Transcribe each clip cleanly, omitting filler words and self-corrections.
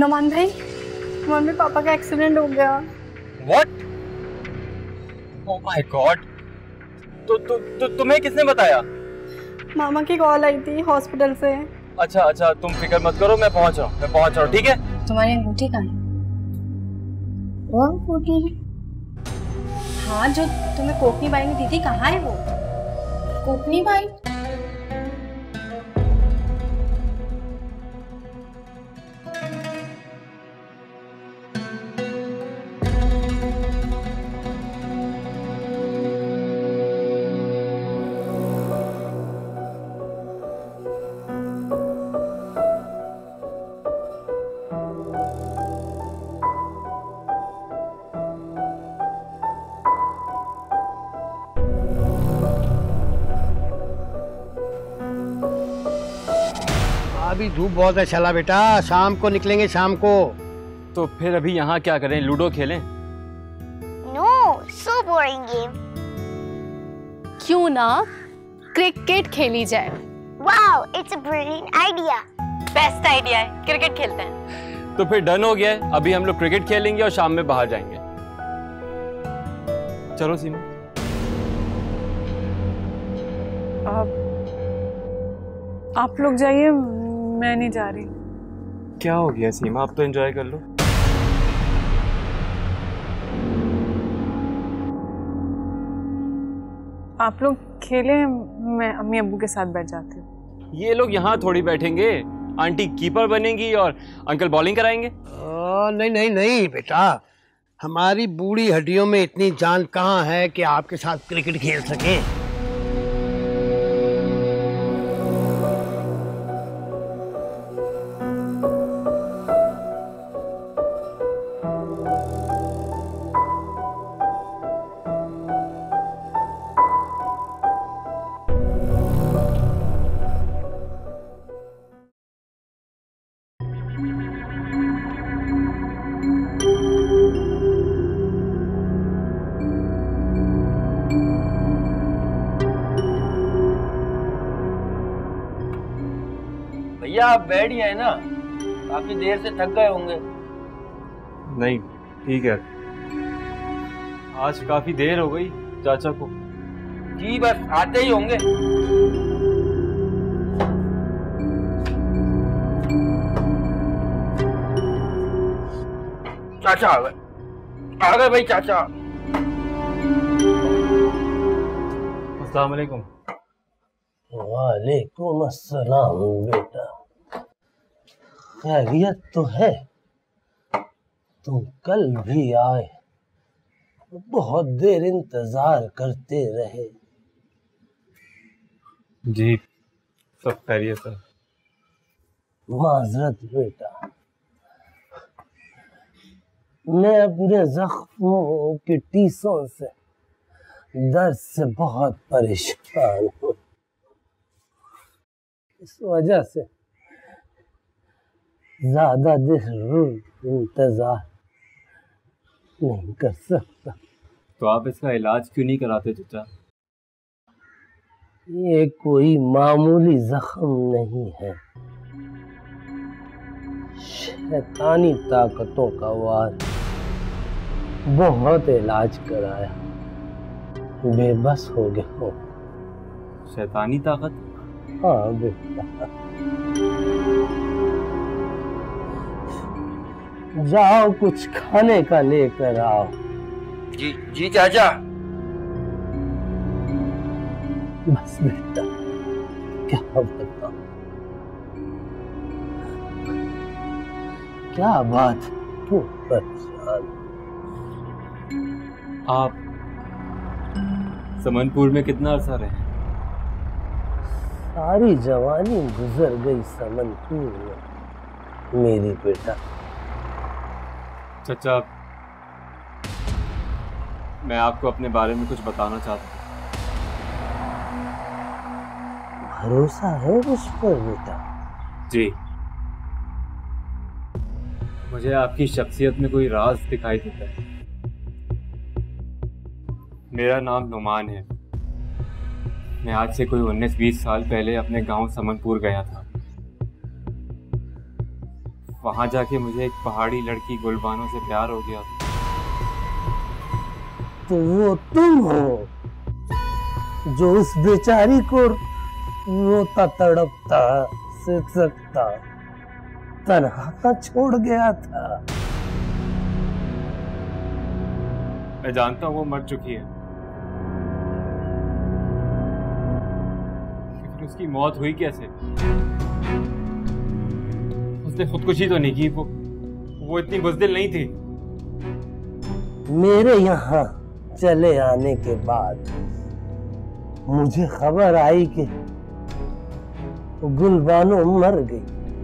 नोमान भाई, mummy papa का accident हो गया। What? Oh my God! तो तुम्हें किसने बताया? मामा की कॉल आई थी हॉस्पिटल से। अच्छा, तुम फिक्र मत करो, मैं पहुंच रहा हूँ, ठीक है? तुम्हारी अंगूठी कहाँ है? वो अंगूठी? हाँ, जो तुम्हें कोकनी बाई ने दी थी, कहाँ है वो? कोकनी बाई? अभी धूप बहुत है, चला बेटा, शाम को निकलेंगे शाम को। तो फिर अभी यहाँ क्या करें, लूडो खेलें? No, so boring game. क्यों ना क्रिकेट खेली जाए? Wow, it's a brilliant idea. Best idea है, क्रिकेट खेलते हैं। तो फिर डन हो गया है, अभी हम लोग क्रिकेट खेलेंगे और शाम में बाहर जाएंगे। चलो सीमा। आप लोग जाइए, मैं नहीं जा रही। क्या हो गया सीमा, आप तो एंजॉय कर लो। आप लोग खेलें, मैं अम्मी अब्बू के साथ बैठ जाती हूँ। ये लोग यहाँ थोड़ी बैठेंगे, आंटी कीपर बनेंगी और अंकल बॉलिंग कराएंगे। नहीं बेटा, हमारी बूढ़ी हड्डियों में इतनी जान कहाँ है कि आपके साथ क्रिकेट खेल सकें। भैया आप बैठ गए ना, काफी देर से थक गए होंगे। नहीं ठीक है, आज काफी देर हो गई चाचा को। जी बस आते ही होंगे। चाचा आ गए भाई चाचा। अस्सलाम वालेकुम। वालेकुम अस्सलाम बेटा, खैरियत तो है? तुम कल भी आए, बहुत देर इंतजार करते रहे। जी सब खैरियत है। माजरत बेटा, मैं अपने जख्मों की टीसों से, दर्द से बहुत परेशान हूँ। इस वजह से ज्यादा देर इंतजार नहीं कर सकता। तो आप इसका इलाज क्यों नहीं कराते चाचा? ये कोई मामूली जख्म नहीं है, शैतानी ताकतों का वार। बहुत इलाज कराया, बेबस हो गया हूँ। शैतानी ताकत? हाँ बेटा, जाओ कुछ खाने का लेकर आओ। जी जी चाचा। बस बेटा, क्या बताऊं, क्या बात, तू परेशान। आप समनपुर में कितना अरसा रहे? सारी जवानी गुजर गई समनपुर में मेरी बेटा। चाचा मैं आपको अपने बारे में कुछ बताना चाहता हूँ। भरोसा है उस पर बेटा? जी, मुझे आपकी शख्सियत में कोई राज दिखाई देता है। मेरा नाम नुमान है। मैं आज से कोई 19-20 साल पहले अपने गांव समनपुर गया था। वहां जाके मुझे एक पहाड़ी लड़की गुलबानो से प्यार हो गया। तो वो तुम हो जो उस बेचारी को रोता तड़पता सिसकता तन्हा छोड़ गया था। मैं जानता हूँ वो मर चुकी है, लेकिन उसकी मौत हुई कैसे? उसने खुदकुशी तो नहीं की। वो इतनी बुज़दिल नहीं थी। मेरे यहाँ चले आने के बाद मुझे खबर आई कि गुलबानो मर गई,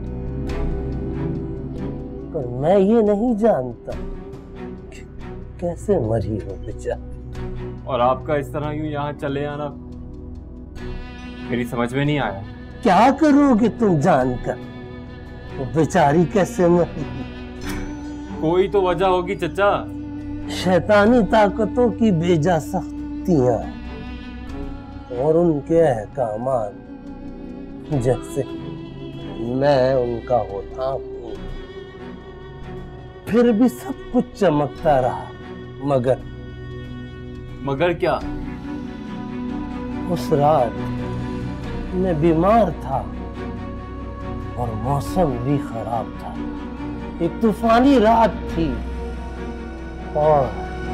पर मैं ये नहीं जानता कि कैसे मरी हो बेचारी। और आपका इस तरह यूं यहाँ चले आना मेरी समझ में नहीं आया। क्या करोगे तुम जानकर वो बेचारी कैसे मरी? कोई तो वजह होगी चचा। शैतानी ताकतों की बेजा सख्तियां और उनके अहकामात जैसे मैं उनका होता हूँ, फिर भी सब कुछ चमकता रहा। मगर क्या? उस रात मैं बीमार था और मौसम भी खराब था। एक तूफानी रात थी और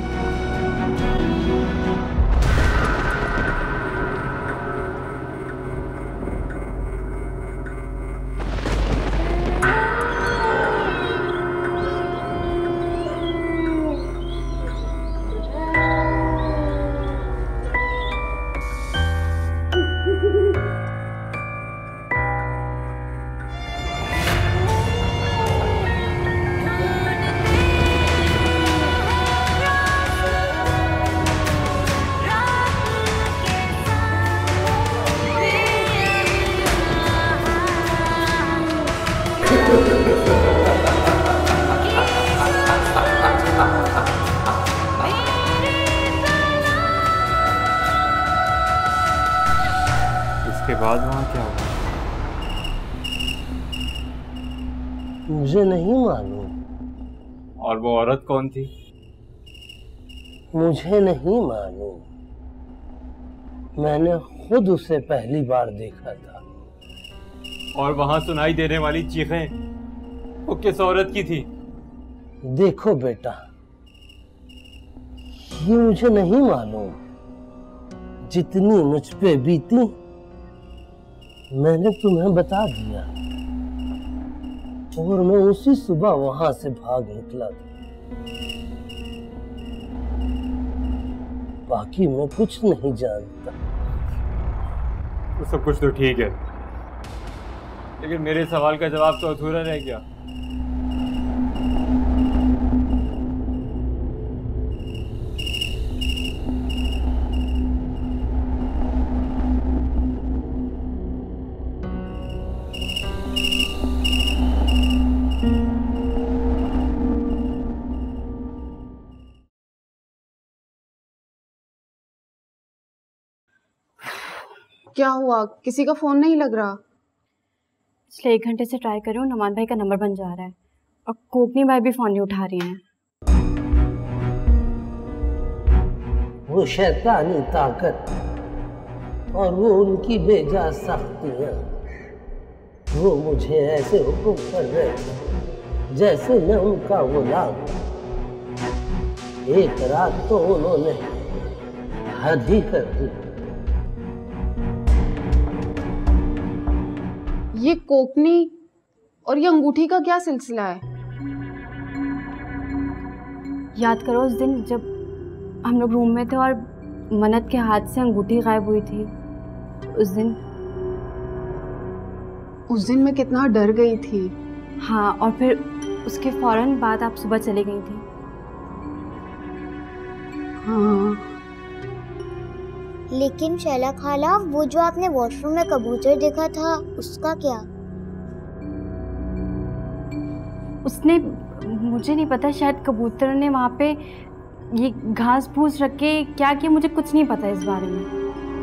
इसके बाद वहां क्या हुआ? मुझे नहीं मालूम। और वो औरत कौन थी? मुझे नहीं मालूम। मैंने खुद उसे पहली बार देखा था। और वहां सुनाई देने वाली चीखें वो किस औरत की थी? देखो बेटा, ये मुझे नहीं मालूम। जितनी मुझ पे बीती मैंने तुम्हें बता दिया, और मैं उसी सुबह वहां से भाग निकला था। बाकी मैं कुछ नहीं जानता। तो सब कुछ तो ठीक है, लेकिन मेरे सवाल का जवाब तो अधूरा रह गया। क्या हुआ? किसी का फोन नहीं लग रहा? पिछले 1 घंटे से ट्राई कर रही हूँ, नमान भाई का नंबर बन जा रहा है और कोकनी भाई भी फोन नहीं उठा रही हैं। वो शैतानी ताकत और वो उनकी बेजा सख्तियां, वो मुझे ऐसे हुक्म कर रहे थे जैसे मैं उनका गुलाम। एक रात तो उन्होंने हद ही कर दी। ये कोकनी और ये अंगूठी का क्या सिलसिला है? याद करो उस दिन जब हम लोग रूम में थे और मन्नत के हाथ से अंगूठी गायब हुई थी। उस दिन मैं कितना डर गई थी। हाँ, और फिर उसके फौरन बाद आप सुबह चली गई थी। हाँ, लेकिन शैला खाला, वो जो आपने वॉशरूम में कबूतर देखा था, उसका क्या? उसने, मुझे नहीं पता, शायद कबूतर ने वहाँ पे ये घास फूस रख के क्या किया, मुझे कुछ नहीं पता इस बारे में।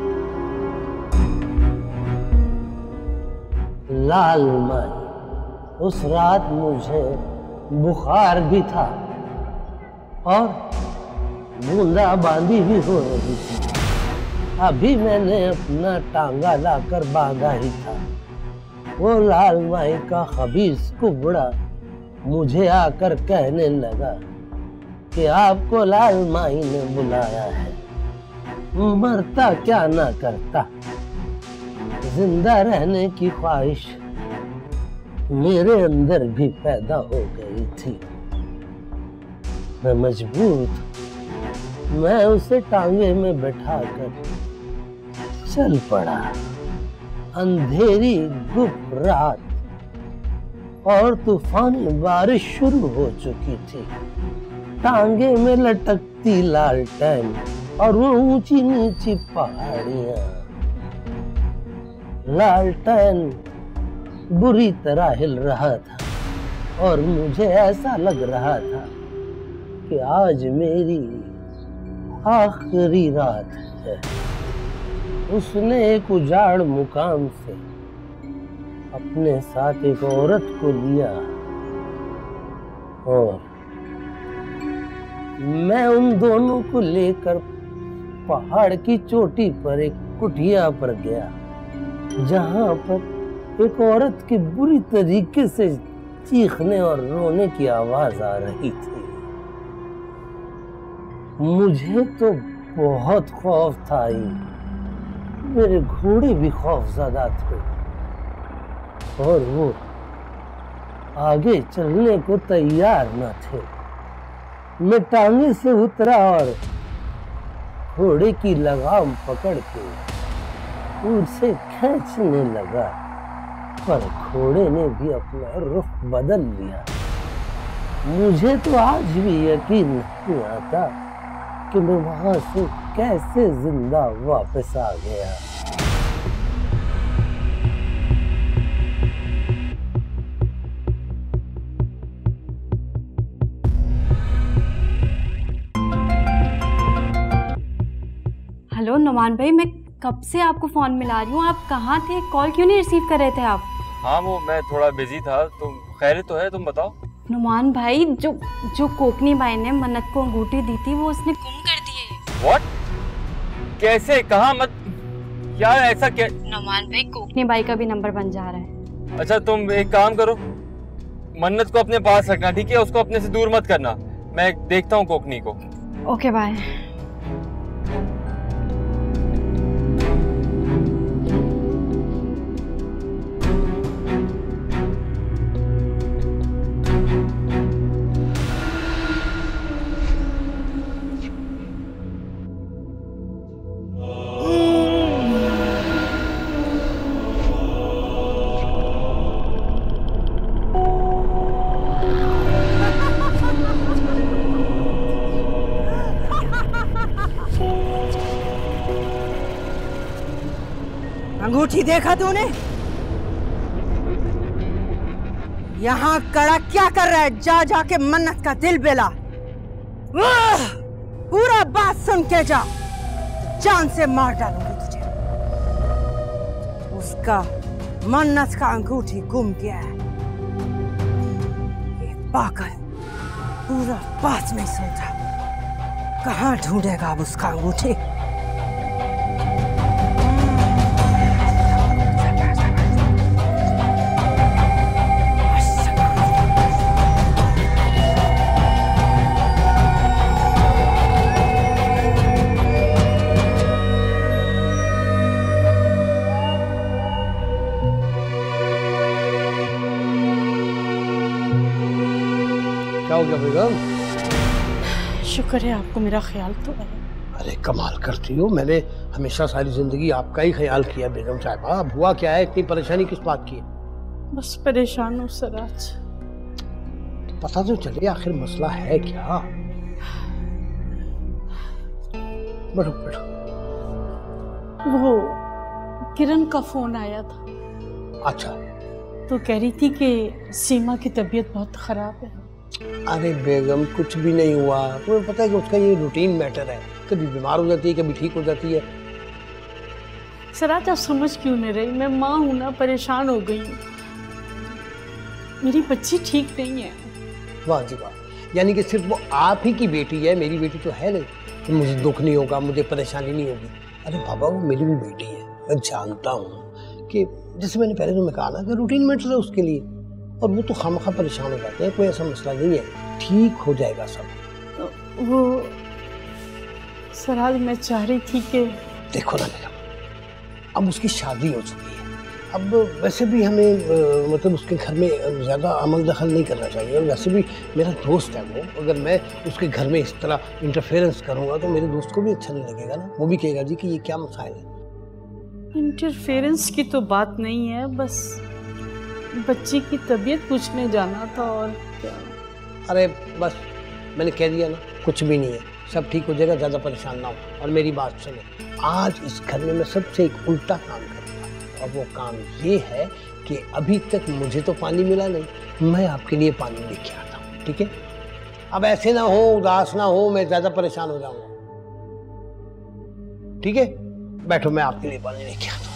लाल माई उस रात मुझे बुखार भी था और बूंदाबांदी भी हो रही थी। अभी मैंने अपना टांगा लाकर बांधा ही था, वो लाल माई का खबीस कुबड़ा मुझे आकर कहने लगा कि आपको लाल माई ने बुलाया है। मरता क्या ना करता, जिंदा रहने की ख्वाहिश मेरे अंदर भी पैदा हो गई थी। मैं मजबूर था, मैं उसे टांगे में बैठाकर चल पड़ा। अंधेरी गुप्त रात और तूफानी बारिश शुरू हो चुकी थी। टांगे में लटकती लालटेन और वो ऊंची नीची पहाड़ियां। लालटेन बुरी तरह हिल रहा था और मुझे ऐसा लग रहा था कि आज मेरी आखिरी रात है। उसने एक उजाड़ मुकाम से अपने साथ एक औरत को लिया और मैं उन दोनों को लेकर पहाड़ की चोटी पर एक कुटिया पर गया, जहां पर एक औरत की बुरी तरीके से चीखने और रोने की आवाज आ रही थी। मुझे तो बहुत खौफ था ही, मेरे घोड़े भी खौफज़दा थे और वो आगे चलने को तैयार न थे। मैं टांगे से उतरा और घोड़े की लगाम पकड़ के उसे खींचने लगा, पर घोड़े ने भी अपना रुख बदल लिया। मुझे तो आज भी यकीन नहीं आता कि मैं वहां से कैसे जिंदा वापस आ गया। हेलो नुमान भाई, मैं कब से आपको फोन मिला रही हूँ, आप कहाँ थे? कॉल क्यों नहीं रिसीव कर रहे थे आप? हाँ वो मैं थोड़ा बिजी था। तुम खैरियत तो है? तुम बताओ। नुमान भाई, जो कोकनी बाई ने मन्नत को अंगूठी दी थी वो उसने गुम कर दी है। व्हाट? कैसे? कहाँ? मत यार, ऐसा क्या? नुमान भाई, कोकनी बाई का भी नंबर बन जा रहा है। अच्छा तुम एक काम करो, मन्नत को अपने पास रखना, ठीक है? उसको अपने से दूर मत करना। मैं देखता हूँ कोकनी को। Okay bye. अंगूठी देखा तूने? यहाँ कड़ा क्या कर रहा है? जा जाके मन्नत का दिल बेला। पूरा बात सुन के जा, जान से मार डालूंगी तुझे। उसका मन्नत का अंगूठी गुम गया है। ये पागल पूरा बात नहीं सुनता। कहाँ ढूंढेगा अब उसका अंगूठी? क्या हो गया बेगम? शुक्र है आपको मेरा ख्याल तो है। अरे कमाल करती हो, मैंने हमेशा सारी जिंदगी आपका ही ख्याल किया बेगम साहिबा। अब हुआ क्या है? इतनी परेशानी किस बात की है? बस परेशान हूँ सराज। पता तो चले आखिर मसला है क्या। बैठो बैठो। वो किरण का फोन आया था। अच्छा, तो कह रही थी कि सीमा की तबीयत बहुत खराब है। अरे बेगम कुछ भी नहीं हुआ। तुम्हें पता है कि उसका ये रूटीन मैटर है, कभी बीमार हो जाती है कभी ठीक हो जाती है। सराज आप समझ क्यों नहीं रही? मैं माँ हूं ना, परेशान हो गई हूँ। मेरी बच्ची ठीक नहीं है। वाह जी वाह, यानी कि सिर्फ वो आप ही की बेटी है, मेरी बेटी तो है नहीं कि मुझे दुख नहीं होगा, मुझे परेशानी नहीं होगी। अरे बाबा, वो मेरी भी बेटी है, मैं जानता हूँ कि जैसे मैंने पहले तुम्हें कहा ना कि रूटीन मेंटेन है उसके लिए, और वो तो खामखा परेशान हो जाते हैं। कोई ऐसा मसला नहीं है, ठीक हो जाएगा सब। वो सराज, मैं चाह रही थी कि देखो ना बेगम, अब उसकी शादी हो चुकी है, अब वैसे भी हमें मतलब उसके घर में ज़्यादा अमल दखल नहीं करना चाहिए। और वैसे भी मेरा दोस्त है वो, अगर मैं उसके घर में इस तरह इंटरफेरेंस करूँगा तो मेरे दोस्त को भी अच्छा नहीं लगेगा ना। वो भी कहेगा जी कि ये क्या मसाइल है। इंटरफेरेंस की तो बात नहीं है, बस बच्ची की तबीयत पूछने जाना था और क्या। अरे बस मैंने कह दिया ना, कुछ भी नहीं है, सब ठीक हो जाएगा, ज़्यादा परेशान ना हो। और मेरी बात सुने, आज इस घर में मैं सबसे एक उल्टा काम करूँगा, और वो काम ये है कि अभी तक मुझे तो पानी मिला नहीं, मैं आपके लिए पानी लेके आता हूँ, ठीक है? अब ऐसे ना हो, उदास ना हो, मैं ज़्यादा परेशान हो जाऊँगा, ठीक है? बैठो, मैं आपके लिए पानी लेके आता हूँ।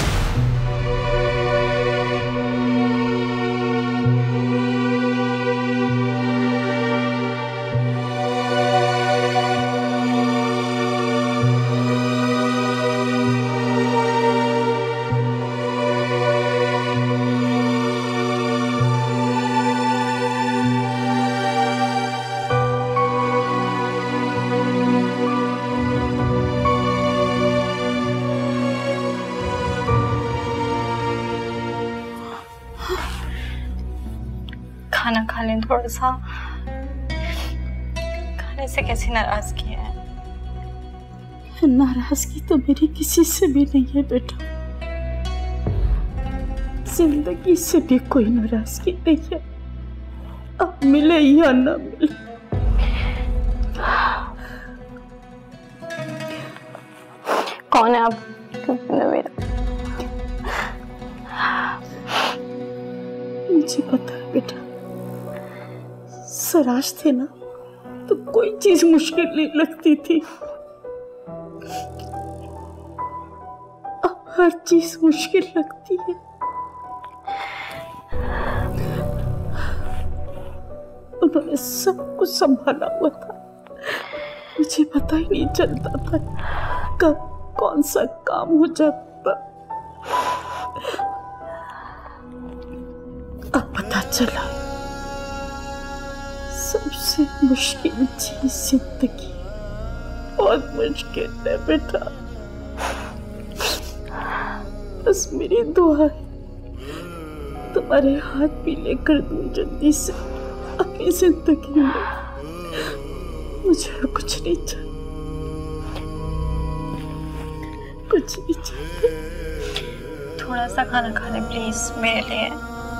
खाना खा लें थोड़ा सा। खाने से कैसी नाराजगी है? नाराजगी तो मेरी किसी से भी नहीं है बेटा, जिंदगी से भी कोई नाराजगी नहीं है, अब मिले या ना मिले। कौन है आप? मेरा मुझे पता है बेटा, सराज थे ना तो कोई चीज मुश्किल नहीं लगती थी, अब हर चीज मुश्किल लगती है। उन्होंने सब कुछ संभाला हुआ था, मुझे पता ही नहीं चलता था कब कौन सा काम हो जाता। अब पता चला सबसे मुश्किल चीज जिंदगी बहुत मुश्किल है बेटा। बस मेरी दुआ है तुम्हारे हाथ भी लेकर दूं जल्दी से अपनी जिंदगी में। मुझे कुछ नहीं चाहिए, कुछ नहीं चाहिए। थोड़ा सा खाना खा ले प्लीज मेरे लिए।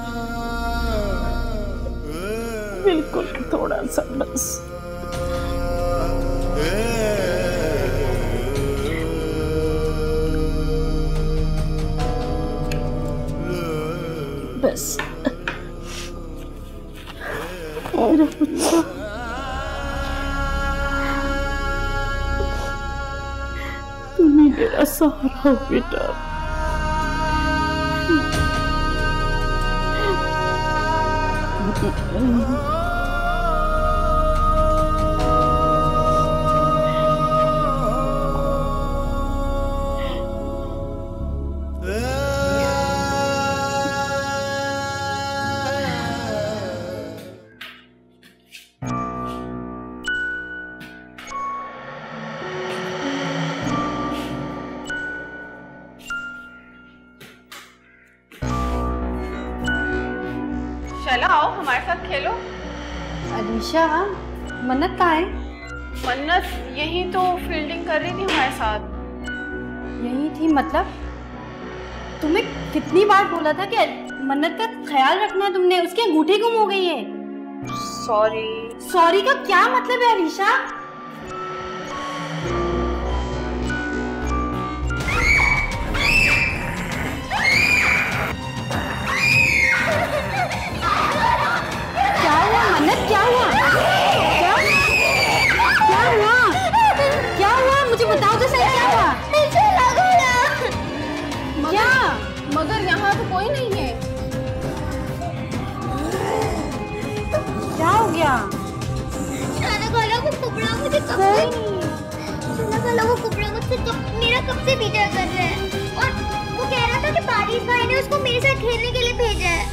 बिल्कुल थोड़ा सा बस। बस मेरा बच्चा, तुम ही मेरा सहारा हो बेटा। शैला, आओ हमारे साथ खेलो। अलीशा, मन्नत कहाँ है? मन्नत यही तो फील्डिंग कर रही थी हमारे साथ। यही थी मतलब? तुम्हें कितनी बार बोला था कि मन्नत का ख्याल रखना है तुमने, उसकी अंगूठी गुम हो गई है। सॉरी। सॉरी का क्या मतलब है अलीशा? क्या हुआ मन्नत, क्या हुआ? क्या क्या हुआ? क्या हुआ मुझे बताओ तो सही, क्या हुआ? क्या? मगर यहाँ तो कोई नहीं है। कुबड़ा मुझे कब से वो कुबड़ा मुझसे मेरा कब से पीछा कर रहा है और वो कह रहा था कि पारिस भाई ने उसको मेरे साथ खेलने के लिए भेजा है।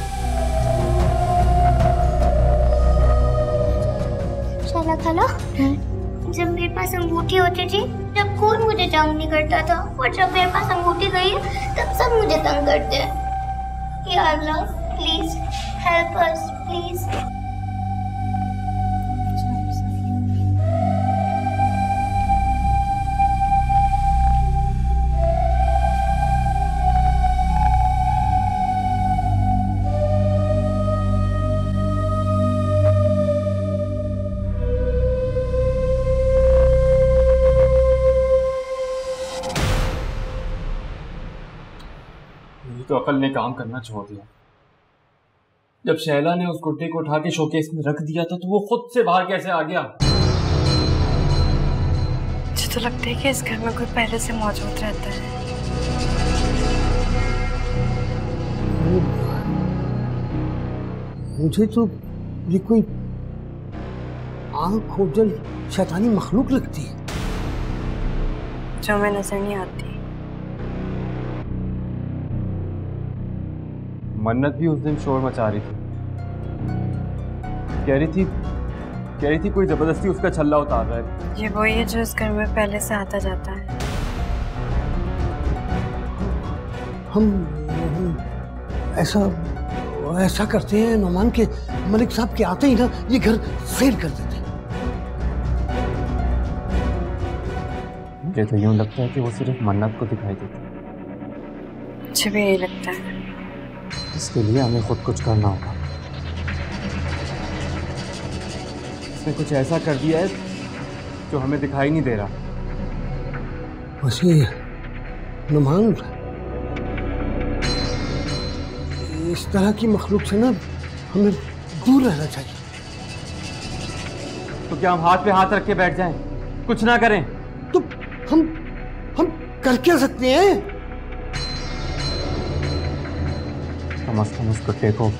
शाला खाला, जब मेरे पास अंगूठी होती थी तब कोई मुझे तंग नहीं करता था और जब मेरे पास अंगूठी गई है तब सब मुझे तंग करते हैं। या अल्लाह प्लीज हेल्प अस प्लीज। तो अकल ने काम करना छोड़ दिया। जब शैला ने उस गुड्डे को उठा के शोकेस में रख दिया था तो वो खुद से बाहर कैसे आ गया? मुझे तो लगता है कि इस घर में कोई पहले से मौजूद रहता है। मुझे तो ये कोई आंख खोजल शैतानी मखलूक लगती है जो हमें नजर नहीं आती। मन्नत भी उस दिन शोर मचा रही थी, कह रही थी कोई जबरदस्ती उसका छल्ला उतार रहा है। ये वही है जो इस घर में पहले से आता जाता है। हम ऐसा करते हैं नौमान के मलिक साहब के आते ही ना ये घर सेल कर देते हैं। मुझे तो यूं लगता है कि वो सिर्फ मन्नत को दिखाई देती है। मुझे भी यही लगता है। इसके लिए हमें खुद कुछ करना होगा। इसने कुछ ऐसा कर दिया है जो हमें दिखाई नहीं दे रहा। वैसे नुमान, इस तरह की मखलूक से ना हमें दूर रहना चाहिए। तो क्या हम हाथ पे हाथ रख के बैठ जाएं, कुछ ना करें? तो हम कर क्या सकते हैं? कम से कम उस गुड्डे को।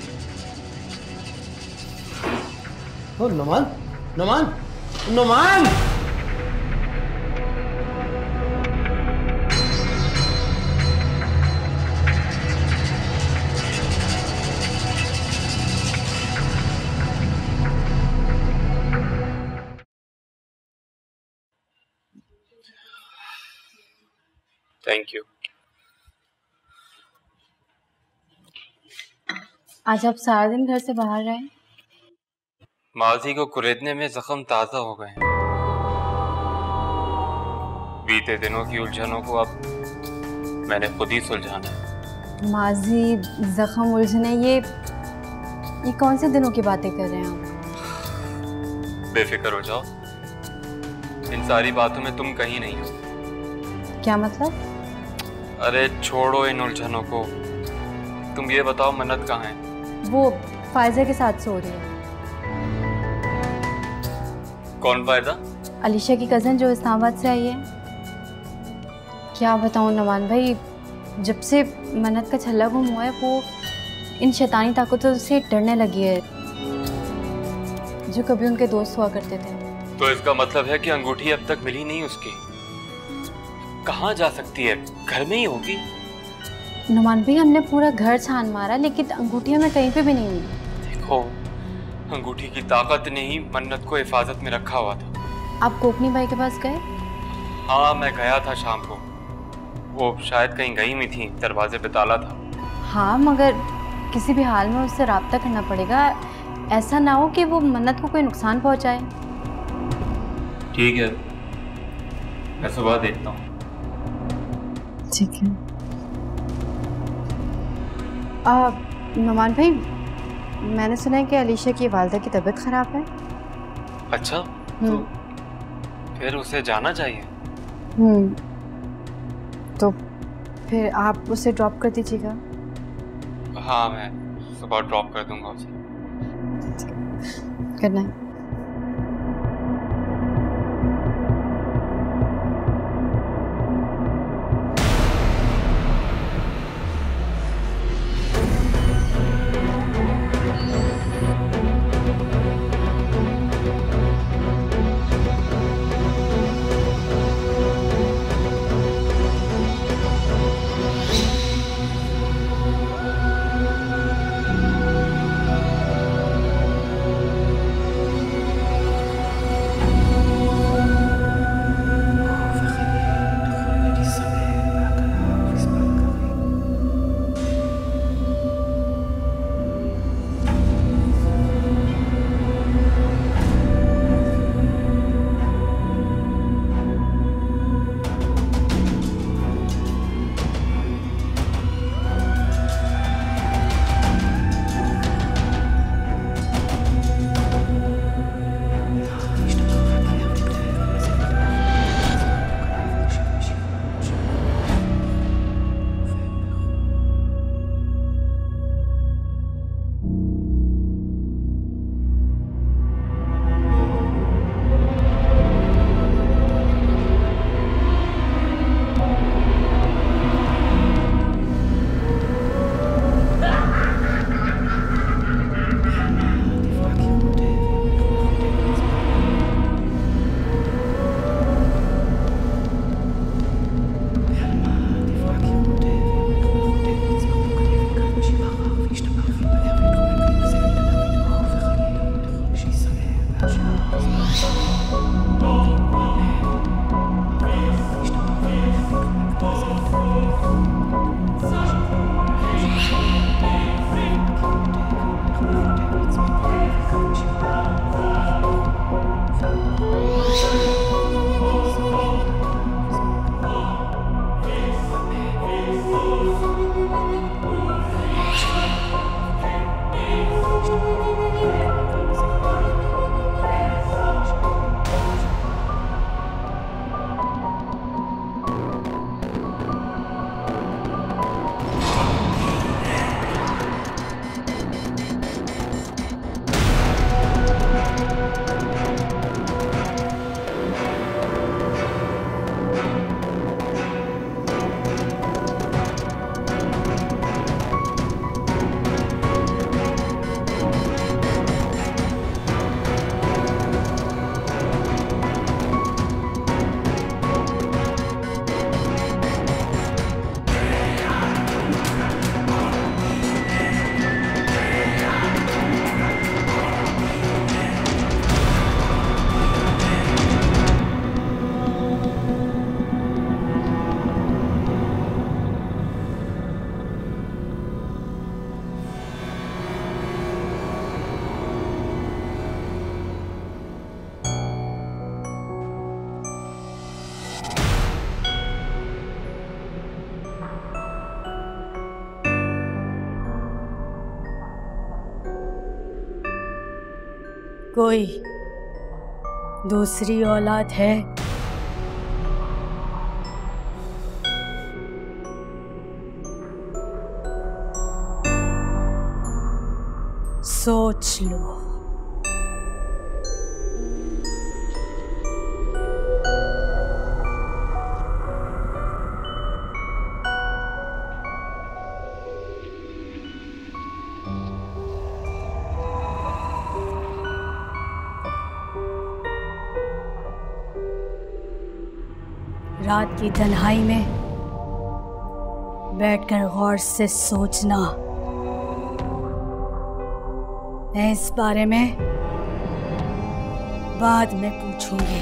ओ नुमान, नुमान, नुमान! Thank you. आज आप सारा दिन घर से बाहर रहे? माजी को कुरेदने में जख्म ताज़ा हो गए। बीते दिनों की उलझनों को अब मैंने खुद ही सुलझाना है। माजी जख्म उलझने, ये कौन से दिनों की बातें कर रहे हैं आप? बेफिक्र हो जाओ, इन सारी बातों में तुम कहीं नहीं हो। क्या मतलब? अरे छोड़ो इन उलझनों को, तुम ये बताओ मन्नत कहाँ है? वो फायजा के साथ सो रही है। कौन फायदा? अलीशा की कज़न जो इस्लामाबाद से आई है। क्या बताऊँ नुमान भाई, जब से मन्नत का छल्ला गुम हुआ है वो इन शैतानी ताकतों से डरने लगी है जो कभी उनके दोस्त हुआ करते थे। तो इसका मतलब है कि अंगूठी अब तक मिली नहीं उसकी। कहाँ जा सकती है? घर में ही होगी। नुमान भाई, हमने पूरा घर छान मारा लेकिन अंगूठी हमें कहीं पे भी नहीं मिली। देखो, अंगूठी की ताकत ने ही मन्नत को हिफाजत में रखा हुआ था। आप कोकनी भाई के पास गए? हाँ, मैं गया था शाम को। वो शायद कहीं गई हुई थी, दरवाजे पे ताला था। हाँ, मगर किसी भी हाल में उससे रब्ता करना पड़ेगा। ऐसा ना हो कि वो मन्नत को कोई नुकसान पहुंचाए। ठीक है, मैं सुबह देखता हूँ। ठीक है। नुमान भाई, मैंने सुना है कि अलीशा की वालिदा की तबीयत खराब है। अच्छा, तो फिर उसे जाना चाहिए। तो फिर आप उसे ड्रॉप कर दीजिएगा। हाँ, मैं सुबह ड्रॉप कर दूंगा उसे। Good night. कोई दूसरी औलाद है? सोच लो। रात की तन्हाई में बैठकर गौर से सोचना। मैं इस बारे में बाद में पूछूंगी।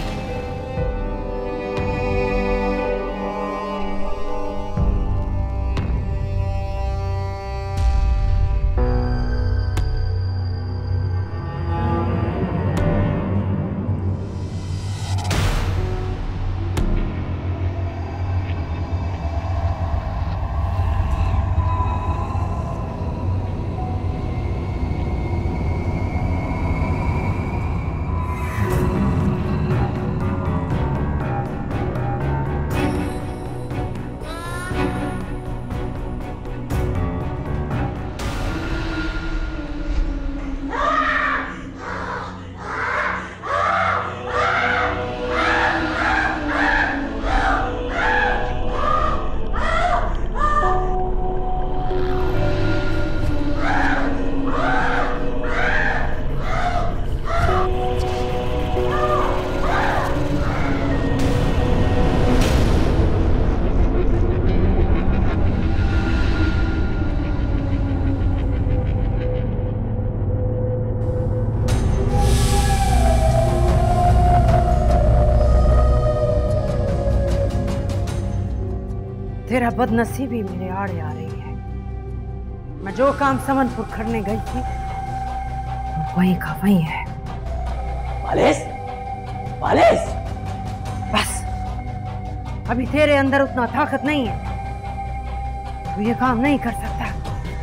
तेरा बदनसीबी मेरे आड़े आ रही है। मैं जो काम समनपुर करने गई थी वही का वही है। वालिस, वालिस, बस अभी तेरे अंदर उतना ताकत नहीं है, तू ये काम नहीं कर सकता।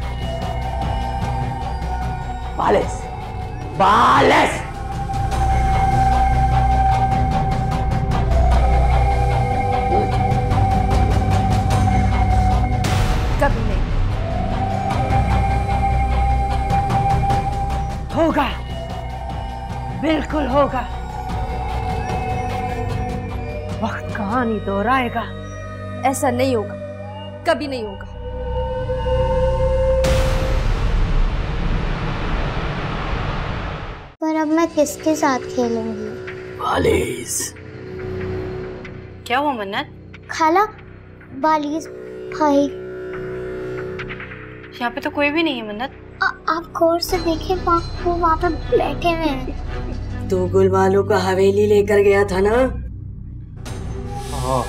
वालिस, वालिस, कभी नहीं होगा, बिल्कुल होगा। वक्त कहानी दोहराएगा। ऐसा नहीं होगा, कभी नहीं होगा। पर अब मैं किसके साथ खेलूंगी? वालिस। क्या हुआ मन्नत? खाला, वालिस भाई। यहाँ पे तो कोई भी नहीं है मन्नत। आप गौर से देखें, वो वहाँ पे बैठे हुए हैं। तू गुलमालू को हवेली लेकर गया था ना? हाँ।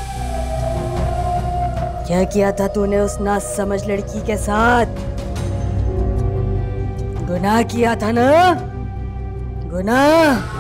क्या किया था तूने उस नासमझ लड़की के साथ? गुनाह किया था ना? गुनाह।